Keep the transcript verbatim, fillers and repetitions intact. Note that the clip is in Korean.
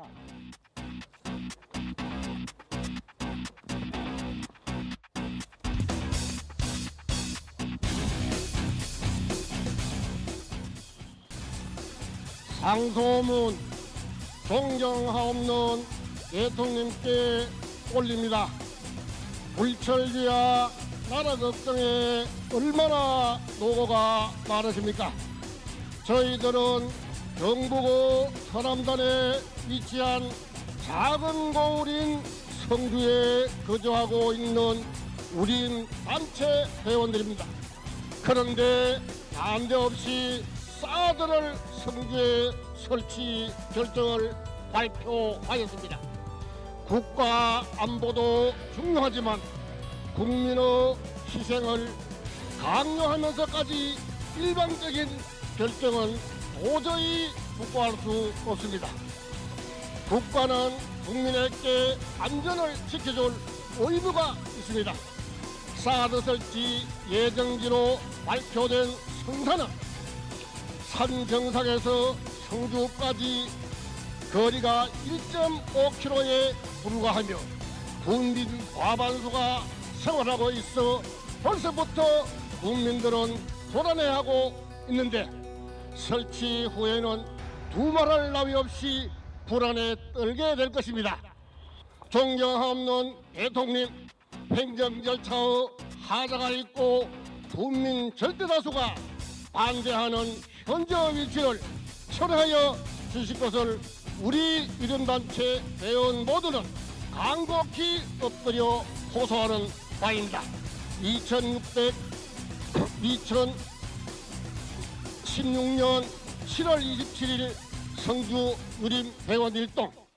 상소문 존경하옵는 대통령께 올립니다. 불철주야 나라 걱정에 얼마나 노고가 많으십니까? 저희들은 경북의 서남단에 위치한 작은 고을인 성주에 거주하고 있는 우린 단체 회원들입니다. 그런데 난데없이 사드를 성주에 설치 결정을 발표하였습니다. 국가 안보도 중요하지만 국민의 희생을 강요하면서까지 일방적인 결정은 도저히 묵과할 수 없습니다. 국가는 국민에게 안전을 지켜줄 의무가 있습니다. 사드 설치 예정지로 발표된 성산은 산 정상에서 성주까지 거리가 일 점 오 킬로미터에 불과하며 국민 과반수가 생활하고 있어 벌써부터 국민들은 불안해하고 있는데 설치 후에는 두말할 나위 없이 불안에 떨게 될 것입니다. 존경하옵는 대통령, 행정 절차의 하자가 있고 국민 절대다수가 반대하는 현재 위치를 철회하여 주실 것을 우리 이른단체 회원 모두는 간곡히 엎드려 호소하는 바입니다. 이천십육 년 칠월 이십칠일 성주 유림 회원 일동